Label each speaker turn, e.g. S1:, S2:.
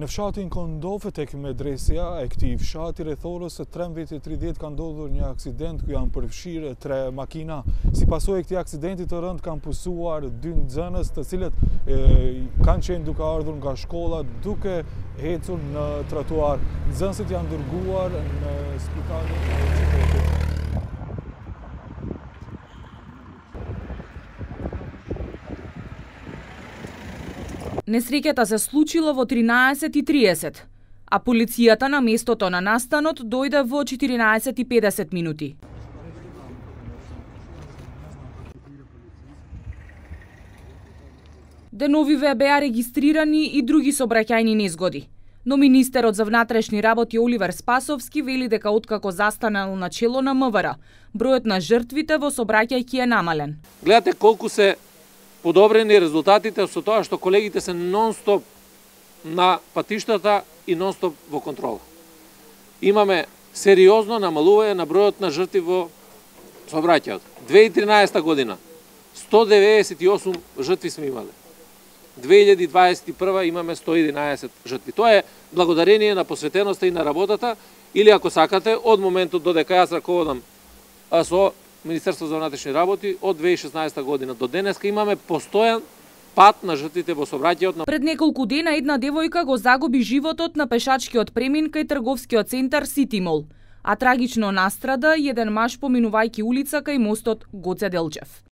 S1: Në fshatin Kondove tek medresja e këtij fshati rreth orës 13:30 ka ndodhur një aksident ku janë përfshirë 3 makina. Si pasojë e këtij aksidenti të rënd kanë pusuar 2 nxënës, të cilët kanë qenë duke ardhur nga shkolla duke ecur në trotuar. Nxënësit janë dërguar në spitalin e qytetit.
S2: Несреќата се случила во 13:30, а полицијата на местото на настанот дојде во 14:50 минути. Деновиве беа регистрирани и други сообраќајни незгоди, но министерот за внатрешни работи Оливер Спасовски вели дека откако застанал на чело на МВР, бројот на жртвите во сообраќајки е намален.
S3: Гледате колку се подобрени резултатите со тоа што колегите се нон-стоп на патиштата и нон-стоп во контрола. Имаме сериозно намалување на бројот на жртви во сообраќајот. 2013 година 198 жртви сме имале. 2021 имаме 111 жртви. Тоа е благодарение на посветеноста и на работата, или ако сакате, од моментот додека јас раководам со Министерство за внатрешни работи, од 2016 година до денеска имаме постојан пат на жртвите во сообраќајот.
S2: Пред неколку дена една девојка го загуби животот на пешачкиот премин кај трговскиот центар Сити Мол, а трагично настрада еден маж поминувајќи улица кај мостот Гоце Делчев.